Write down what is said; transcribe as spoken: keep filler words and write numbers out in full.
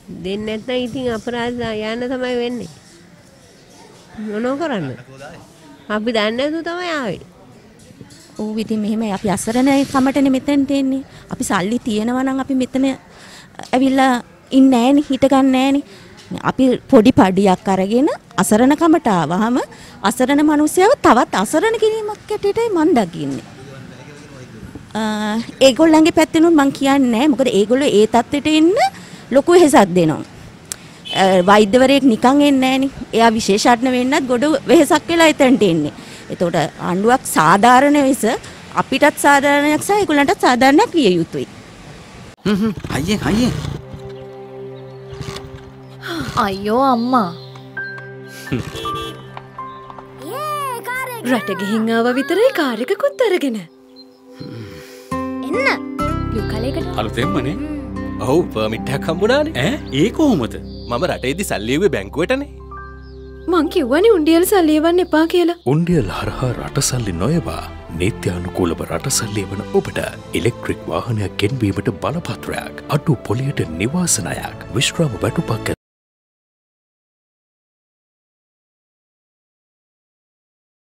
දෙන්නේ නැත්නම් ඉතින් අපරාධ යන්න තමයි වෙන්නේ. මොනෝ කරන්න? අපි දන්නේ නැතුව තමයි ආවේ. ඔව් ඉතින් මෙහෙමයි අපි අසරණ කමටනේ මෙතෙන් තියෙන්නේ. අපි සල්ලි තියනවා නම් අපි මෙතන ඇවිල්ලා ඉන්නේ නැහනේ, හිට ගන්න නැහනේ. අපි පොඩි පඩියක් අරගෙන අසරණ කමට ආවහම අසරණ මිනිස්සයව තවත් අසරණ කිරීමක් ඇටේටයි මන් දකින්නේ. ඒගොල්ලන්ගේ පැත්තෙනුත් මං කියන්නේ නැහැ. මොකද ඒගොල්ලෝ ඒ තත්ත්වෙට එන්න ලොකු වෙහෙසක් දෙනවා. වෛද්‍යවරයෙක් නිකන් එන්නේ නැහනේ. එයා විශේෂඥ වෙන්නත් ගොඩ වෙහෙසක් වෙලා එතනට එන්නේ. එතකොට ආණ්ඩුවක් සාධාරණ වෙස අපිටත් සාධාරණයක් සහ ඒගොල්ලන්ටත් සාධාරණයක් විය යුතුයි. හ්ම් හ්ම් අයියෙන් අයියෙන්. අයියෝ අම්මා. රට ගිහින් ආව විතරයි කාර් එකකුත් අරගෙන. එන්න. ලුකලේකට. අලුතෙන්මනේ. ඔව් පර්මිට් එකක් හම්බුණානේ. ඈ ඒ කොහොමද? මම රටේදී සල්ලි එව්වේ බැංකුවටනේ. මං කිව්වනේ උණ්ඩියල් සල්ලි එවන්න එපා කියලා. උණ්ඩියල් හරහා රට සල්ලි නොයවා නීත්‍යානුකූලව රට සල්ලි එවන ඔබට ඉලෙක්ට්‍රික් වාහනයක් ගෙන්වීමට බලපත්‍රයක්, අඩු පොලියට නිවාසනයක්, විශ්‍රාම වැටුපක්